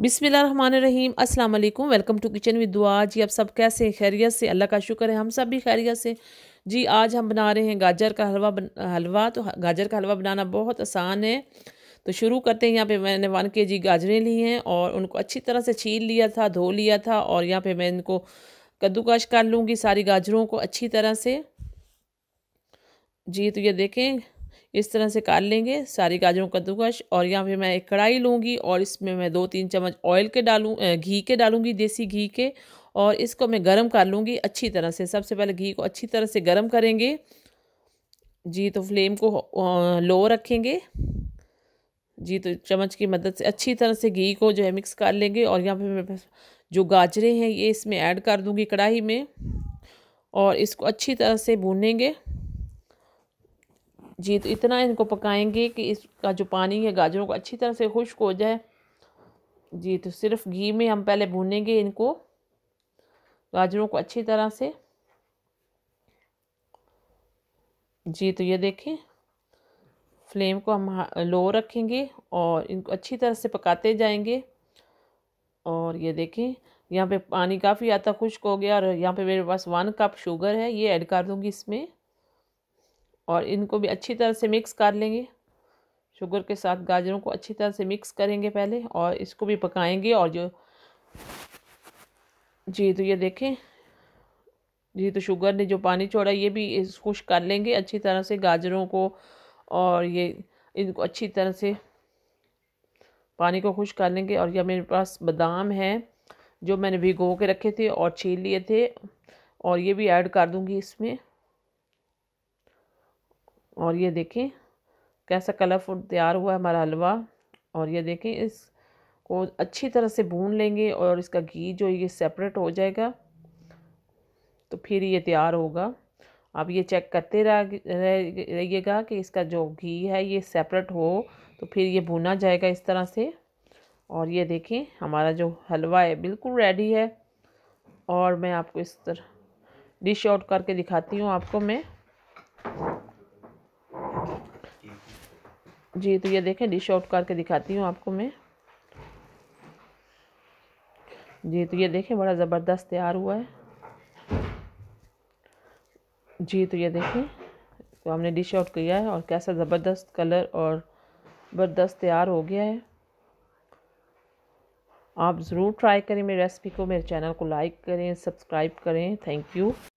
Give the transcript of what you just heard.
बिस्मिल्लाहिर्रहमानिर्रहीम अस्सलाम वालेकुम। वेलकम टू किचन विद दुआ। जी आप सब कैसे खैरियत से? अल्लाह का शुक्र है हम सब भी खैरियत से। जी आज हम बना रहे हैं गाजर का हलवा। तो गाजर का हलवा बनाना बहुत आसान है, तो शुरू करते हैं। यहाँ पे मैंने 1 kg गाजरें ली हैं और उनको अच्छी तरह से छील लिया था, धो लिया था। और यहाँ पे मैं इनको कद्दूकश कर लूँगी सारी गाजरों को अच्छी तरह से। जी तो ये देखें, इस तरह से काट लेंगे सारी गाजरों का कद्दूकश। और यहाँ पे मैं एक कढ़ाई लूँगी और इसमें मैं 2-3 चम्मच ऑयल के घी के डालूँगी, देसी घी के। और इसको मैं गरम कर लूँगी अच्छी तरह से। सबसे पहले घी को अच्छी तरह से गरम करेंगे। जी तो फ्लेम को लो रखेंगे। जी तो चम्मच की मदद से अच्छी तरह से घी को जो है मिक्स कर लेंगे। और यहाँ पे मैं जो गाजरें हैं ये इसमें ऐड कर दूँगी कढ़ाई में और इसको अच्छी तरह से भूनेंगे। जी तो इतना इनको पकाएंगे कि इसका जो पानी है गाजरों को अच्छी तरह से खुश्क हो जाए। जी तो सिर्फ घी में हम पहले भूनेंगे इनको, गाजरों को अच्छी तरह से। जी तो ये देखें, फ्लेम को हम लो रखेंगे और इनको अच्छी तरह से पकाते जाएंगे। और ये देखें, यहाँ पे पानी काफ़ी आता खुश्क हो गया। और यहाँ पे मेरे पास 1 कप शुगर है, ये ऐड कर दूँगी इसमें। और इनको भी अच्छी तरह से मिक्स कर लेंगे। शुगर के साथ गाजरों को अच्छी तरह से मिक्स करेंगे पहले और इसको भी पकाएंगे। और जो जी तो ये देखें, जी तो शुगर ने जो पानी छोड़ा ये भी खुश्क कर लेंगे अच्छी तरह से गाजरों को। और ये इनको अच्छी तरह से पानी को खुश्क कर लेंगे। और यह मेरे पास बादाम है जो मैंने भिगो के रखे थे और छील लिए थे, और ये भी ऐड कर दूंगी इसमें। और ये देखें कैसा कलरफुल तैयार हुआ है हमारा हलवा। और ये देखें, इसको अच्छी तरह से भून लेंगे और इसका घी जो ये सेपरेट हो जाएगा तो फिर ये तैयार होगा। आप ये चेक करते रहिएगा कि इसका जो घी है ये सेपरेट हो, तो फिर ये भुना जाएगा इस तरह से। और ये देखें हमारा जो हलवा है बिल्कुल रेडी है। और मैं आपको इस तरह डिश आउट करके दिखाती हूँ आपको मैं। जी तो ये देखें, डिश आउट करके दिखाती हूँ आपको मैं। जी तो ये देखें बड़ा ज़बरदस्त तैयार हुआ है। जी तो ये देखें, तो हमने डिश आउट किया है और कैसा ज़बरदस्त कलर और ज़बरदस्त तैयार हो गया है। आप ज़रूर ट्राई करें मेरी रेसिपी को, मेरे चैनल को लाइक करें, सब्सक्राइब करें। Thank you.